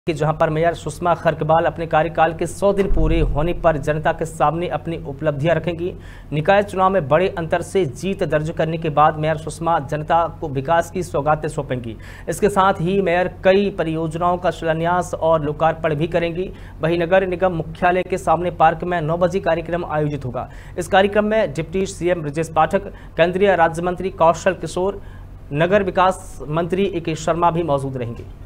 कि जहां पर मेयर सुषमा खरकबाल अपने कार्यकाल के 100 दिन पूरे होने पर जनता के सामने अपनी उपलब्धियां रखेंगी। निकाय चुनाव में बड़े अंतर से जीत दर्ज करने के बाद मेयर सुषमा जनता को विकास की सौगातें सौंपेंगी। इसके साथ ही मेयर कई परियोजनाओं का शिलान्यास और लोकार्पण भी करेंगी। वहीं नगर निगम मुख्यालय के सामने पार्क में 9 बजे कार्यक्रम आयोजित होगा। इस कार्यक्रम में डिप्टी सीएम ब्रजेश पाठक, केंद्रीय राज्य मंत्री कौशल किशोर, नगर विकास मंत्री ए के शर्मा भी मौजूद रहेंगे।